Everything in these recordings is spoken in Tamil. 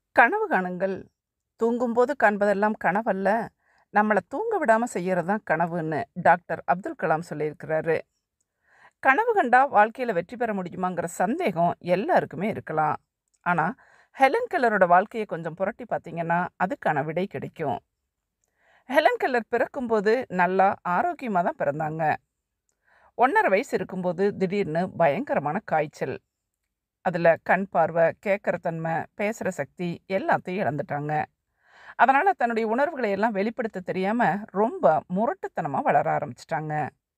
கனவு காணுங்கள். தூங்கும்போது காண்பதெல்லாம் கனவல்ல, நம்மள தூங்க விடாம செய்யறது தான் கனவுன்னு டாக்டர் அப்துல் கலாம் சொல்லியிருக்கிறாரு. கனவு கண்டா வாழ்க்கையில வெற்றி பெற முடியுமாங்கிற சந்தேகம் எல்லாருக்குமே இருக்கலாம். ஆனா, ஹெலன் கெல்லரோட வாழ்க்கையை கொஞ்சம் புரட்டி பார்த்தீங்கன்னா, அதுக்கான விடை கிடைக்கும். ஹெலன் கெல்லர் பிறக்கும்போது நல்லா ஆரோக்கியமா தான் பிறந்தாங்க. 1½ வயசு இருக்கும்போது திடீர்னு பயங்கரமான காய்ச்சல். அதுல கண் பார்வை, கேட்கிற தன்மை, பேசுற சக்தி எல்லாத்தையும் இழந்துட்டாங்க. அதனால தன்னுடைய உணர்வுகளை எல்லாம் வெளிப்படுத்த தெரியாம ரொம்ப முரட்டுத்தனமா வளர ஆரம்பிச்சிட்டாங்க.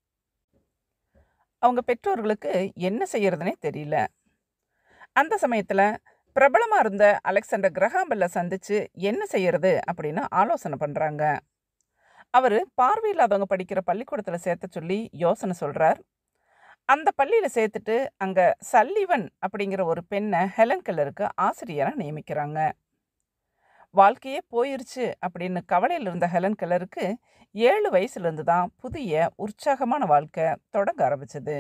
அவங்க பெற்றோர்களுக்கு என்ன செய்யறதுனே தெரியல. அந்த சமயத்துல பிரபலமா இருந்த அலெக்சாண்டர் கிரஹாம் பெல்ல சந்திச்சு என்ன செய்யறது அப்படின்னு ஆலோசனை பண்றாங்க. அவரு பார்வையில்லாதவங்க படிக்கிற பள்ளிக்கூடத்துல சேர்த்த சொல்லி யோசனை சொல்றார். அந்த பள்ளியில சேர்த்துட்டு அங்க சல்லிவன் அப்படிங்கிற ஒரு பெண்ணை ஹெலன் கெல்லருக்கு ஆசிரியரா நியமிக்கிறாங்க. வாழ்க்கையே போயிருச்சு அப்படின்னு கவலையில் இருந்த ஹெலன் கெல்லருக்கு 7 வயசுலேருந்து தான் புதிய உற்சாகமான வாழ்க்கை தொடங்க ஆரம்பிச்சது.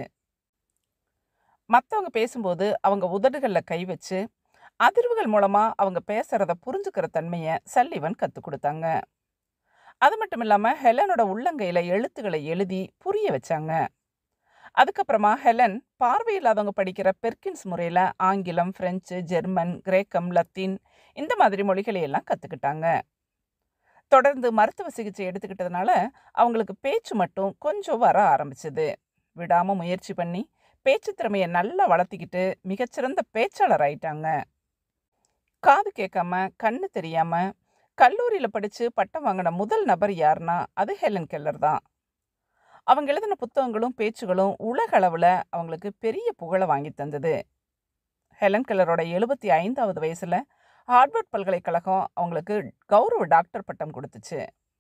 மற்றவங்க பேசும்போது அவங்க உதடுகளில் கை வச்சு அதிர்வுகள் மூலமா அவங்க பேசுறத புரிஞ்சுக்கிற தன்மையை சல்லிவன் கற்றுக் கொடுத்தாங்க. அது மட்டும் இல்லாமல் ஹெலனோட உள்ளங்கையில் எழுத்துக்களை எழுதி புரிய வச்சாங்க. அதுக்கப்புறமா ஹெலன் பார்வையில்லாதவங்க படிக்கிற பெர்கின்ஸ் முறையில் ஆங்கிலம், பிரெஞ்சு, ஜெர்மன், கிரேக்கம், லத்தீன் இந்த மாதிரி மொழிகளை எல்லாம் கற்றுக்கிட்டாங்க. தொடர்ந்து மருத்துவ சிகிச்சை எடுத்துக்கிட்டதுனால அவங்களுக்கு பேச்சு மட்டும் கொஞ்சம் வர ஆரம்பிச்சது. விடாமல் முயற்சி பண்ணி பேச்சு திறமையை நல்லா வளர்த்திக்கிட்டு மிகச்சிறந்த பேச்சாளர் ஆயிட்டாங்க. காது கேட்காம கண்ணு தெரியாம கல்லூரியில் படித்து பட்டம் வாங்கின முதல் நபர் யாருன்னா அது ஹெலன் கெல்லர் தான். அவங்க எழுதின புத்தகங்களும் பேச்சுகளும் உலக அளவில் அவங்களுக்கு பெரிய புகழை வாங்கி தந்தது. ஹெலன் கெல்லரோட 75வது வயசில் ஹார்வர்ட் பல்கலைக்கழகம் அவங்களுக்கு கௌரவ டாக்டர் பட்டம் கொடுத்துச்சு.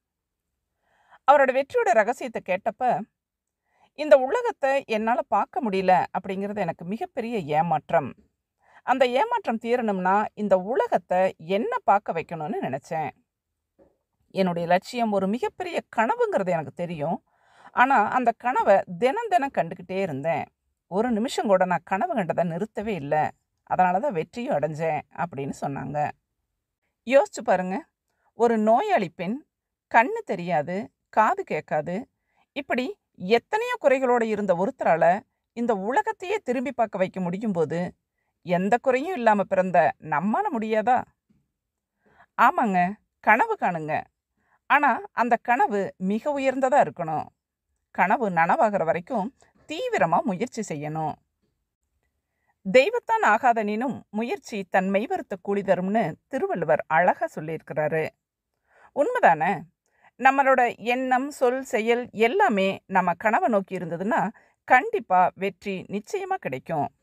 அவரோட வெற்றியோட ரகசியத்தை கேட்டப்ப, இந்த உலகத்தை என்னால் பார்க்க முடியல அப்படிங்கிறது எனக்கு மிகப்பெரிய ஏமாற்றம். அந்த ஏமாற்றம் தீரணும்னா இந்த உலகத்தை என்ன பார்க்க வைக்கணும்னு நினச்சேன். என்னுடைய லட்சியம் ஒரு மிகப்பெரிய கனவுங்கிறது எனக்கு தெரியும். ஆனால் அந்த கனவை தினம் தினம் கண்டுக்கிட்டே இருந்தேன். ஒரு நிமிஷம் கூட நான் கனவு கண்டதை நிறுத்தவே இல்லை. அதனால தான் வெற்றியும் அடைஞ்சேன் அப்படின்னு சொன்னாங்க. யோசிச்சு பாருங்க, ஒரு நோயாளி பெண், கண்ணு தெரியாது, காது கேட்காது, இப்படி எத்தனையோ குறைகளோடு இருந்த ஒருத்தரால் இந்த உலகத்தையே திரும்பி பார்க்க வைக்க முடியும் போது எந்த குறையும் இல்லாமல் பிறந்த நம்மால முடியாதா? ஆமாங்க, கனவு காணுங்க. ஆனால் அந்த கனவு மிக உயர்ந்ததாக இருக்கணும். கனவு நனவாகிற வரைக்கும் தீவிரமாக முயற்சி செய்யணும். தெய்வத்தான் ஆகாதனினும் முயற்சி தன் மெய்வருத்த கூலி தரும்னு திருவள்ளுவர் அழகா சொல்லியிருக்கிறாரு. உண்மைதானே? நம்மளோட எண்ணம், சொல், செயல் எல்லாமே நம்ம கனவை நோக்கி இருந்ததுன்னா கண்டிப்பாக வெற்றி நிச்சயமாக கிடைக்கும்.